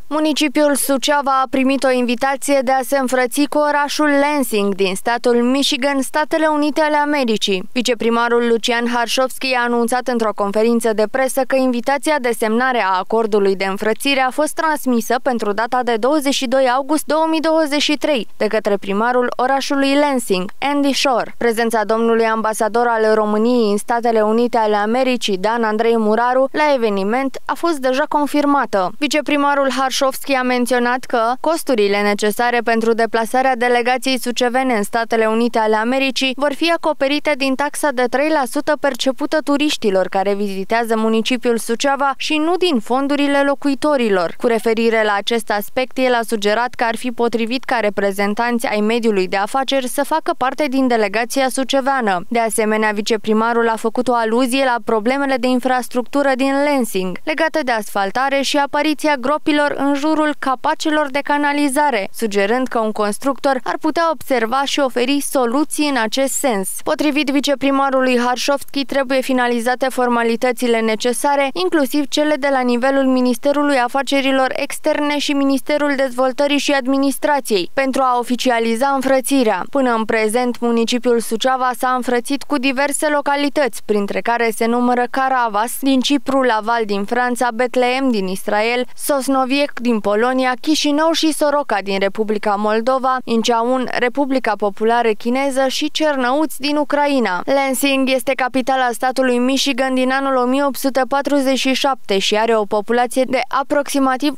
Municipiul Suceava a primit o invitație de a se înfrăți cu orașul Lansing din statul Michigan, Statele Unite ale Americii. Viceprimarul Lucian Harșovski a anunțat într-o conferință de presă că invitația de semnare a acordului de înfrățire a fost transmisă pentru data de 22 august 2023 de către primarul orașului Lansing, Andy Shore. Prezența domnului ambasador al României în Statele Unite ale Americii, Dan Andrei Muraru, la eveniment a fost deja confirmată. Viceprimarul Harșovski a menționat că costurile necesare pentru deplasarea delegației sucevene în Statele Unite ale Americii vor fi acoperite din taxa de 3% percepută turiștilor care vizitează municipiul Suceava și nu din fondurile locuitorilor. Cu referire la acest aspect, el a sugerat că ar fi potrivit ca reprezentanți ai mediului de afaceri să facă parte din delegația suceveană. De asemenea, viceprimarul a făcut o aluzie la problemele de infrastructură din Lansing, legate de asfaltare și apariția gropilor în jurul capacelor de canalizare, sugerând că un constructor ar putea observa și oferi soluții în acest sens. Potrivit viceprimarului Harșovski, trebuie finalizate formalitățile necesare, inclusiv cele de la nivelul Ministerului Afacerilor Externe și Ministerul Dezvoltării și Administrației, pentru a oficializa înfrățirea. Până în prezent, municipiul Suceava s-a înfrățit cu diverse localități, printre care se numără Caravas din Cipru, Laval din Franța, Betlehem din Israel, Sosnoviec din Polonia, Chișinău și Soroca din Republica Moldova, Incheon, Republica Populară Chineză și Cernăuț din Ucraina. Lansing este capitala statului Michigan din anul 1847 și are o populație de aproximativ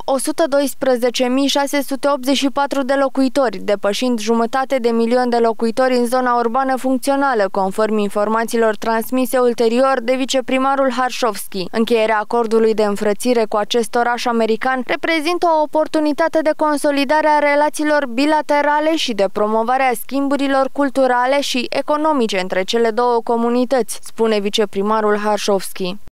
112.684 de locuitori, depășind 500.000 de locuitori în zona urbană funcțională, conform informațiilor transmise ulterior de viceprimarul Harșovski. Încheierea acordului de înfrățire cu acest oraș american reprezintă o oportunitate de consolidare a relațiilor bilaterale și de promovare a schimburilor culturale și economice între cele două comunități, spune viceprimarul Harșovski.